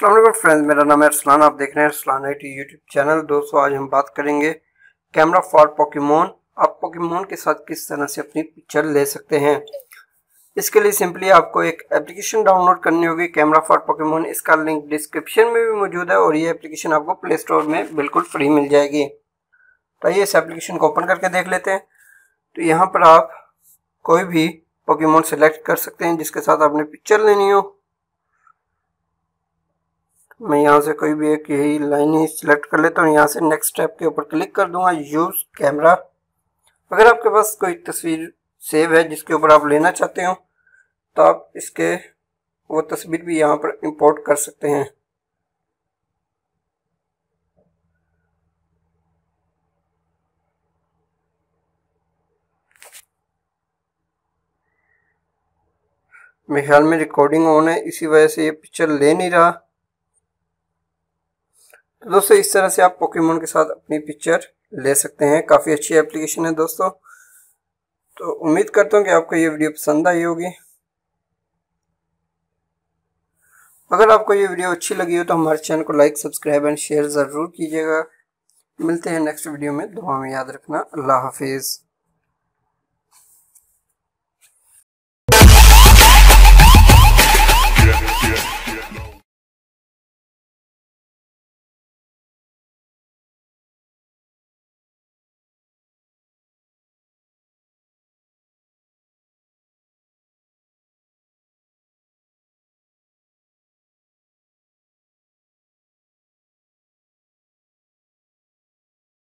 अस्सलाम वालेकुम फ्रेंड्स, मेरा नाम है अरसलान। आप देख रहे हैं अरसलान आईटी यूट्यूब चैनल। दोस्तों, आज हम बात करेंगे कैमरा फॉर पोकेमोन। आप पोकेमोन के साथ किस तरह से अपनी पिक्चर ले सकते हैं। इसके लिए सिंपली आपको एक एप्लीकेशन डाउनलोड करनी होगी, कैमरा फॉर पोकेमोन। इसका लिंक डिस्क्रिप्शन में भी मौजूद है और ये एप्लीकेशन आपको प्ले स्टोर में बिल्कुल फ्री मिल जाएगी। तो आइए इस एप्लीकेशन को ओपन करके देख लेते हैं। तो यहाँ पर आप कोई भी पोकेमोन सेलेक्ट कर सकते हैं जिसके साथ आपने पिक्चर लेनी हो। मैं यहाँ से कोई भी एक यही लाइन ही सिलेक्ट कर लेता हूँ। यहाँ से नेक्स्ट स्टेप के ऊपर क्लिक कर दूंगा, यूज़ कैमरा। अगर आपके पास कोई तस्वीर सेव है जिसके ऊपर आप लेना चाहते हो तो आप इसके वो तस्वीर भी यहाँ पर इंपोर्ट कर सकते हैं। मेरे ख्याल में रिकॉर्डिंग ऑन है, इसी वजह से ये पिक्चर ले नहीं रहा। तो दोस्तों, इस तरह से आप पोकेमोन के साथ अपनी पिक्चर ले सकते हैं। काफ़ी अच्छी एप्लीकेशन है दोस्तों। तो उम्मीद करता हूँ कि आपको ये वीडियो पसंद आई होगी। अगर आपको ये वीडियो अच्छी लगी हो तो हमारे चैनल को लाइक, सब्सक्राइब एंड शेयर ज़रूर कीजिएगा। मिलते हैं नेक्स्ट वीडियो में। दुआ में याद रखना। अल्लाह हाफिज़। Yeah.